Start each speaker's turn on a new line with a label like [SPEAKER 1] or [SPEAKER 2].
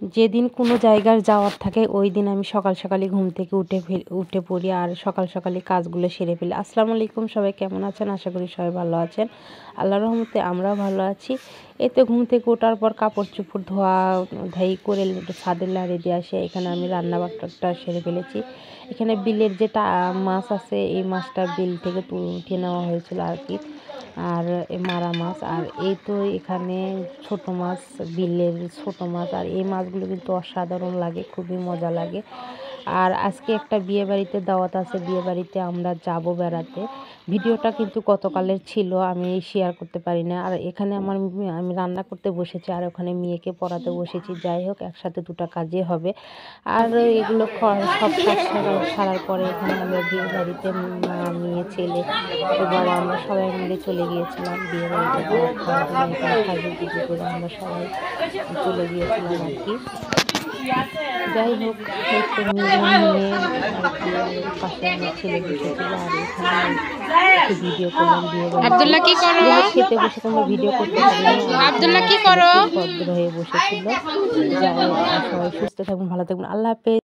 [SPEAKER 1] যেদিন কোনো জায়গার যাওয়ার থাকে ওই দিন আমি সকাল সকালই ঘুম থেকে উঠে পড়ি আর সকাল সকালই কাজগুলো সেরে ফেলি। আসসালামু আলাইকুম, সবাই কেমন আছেন? আশা করি সবাই ভালো আছেন। আল্লাহর রহমতে আমরাও ভালো আছি। এই তো ঘুম থেকে ওঠার পর কাপড় চোপড় ধোয়া ধাই করে একটু ছাদে লাড়ি দিয়ে আসে। এখানে আমি রান্নাবান্নাটা সেরে ফেলেছি। এখানে বিলের যে মাছ আছে, এই মাছটা বিল থেকে উঠিয়ে নেওয়া হয়েছিল আর কি, আর মারা মাছ। আর এই তো এখানে ছোট মাছ, বিলের ছোট মাছ, আর এই মাছগুলো কিন্তু অসাধারণ লাগে, খুবই মজা লাগে। আর আজকে একটা বিয়ে বাড়িতে দাওয়াত আছে, বিয়ে বাড়িতে আমরা যাব বেড়াতে। ভিডিওটা কিন্তু গতকালের ছিল, আমি শেয়ার করতে পারি না। আর এখানে আমি রান্না করতে বসেছি আর ওখানে মেয়েকে পড়াতে বসেছি। যাই হোক, একসাথে দুটো কাজে হবে। আর এগুলো সব কাজ সারার পরে এখানে আমরা বিয়ে বাড়িতে মা, মেয়ে, ছেলে, বাবা আমরা সবাই মিলে চলে গিয়েছিলাম বিয়ে বাড়িতে দাওয়াত খাওয়ার জন্য। এখানে সাজুগুজু করে আমরা সবাই চলে গিয়েছিলাম আর কি। যাই হোক, একটু নিয়ে পাশে আমার ছেলে বসেছিল আর এখানে একটু ভিডিও করলাম বিয়ে বাড়িতে। খেতে বসে কোনো ভিডিও করতে পারিনি, ভদ্র হয়ে বসেছিল। যাই হোক, সবাই সুস্থ থাকুন, ভালো থাকুন, আল্লাহ হাফেজ।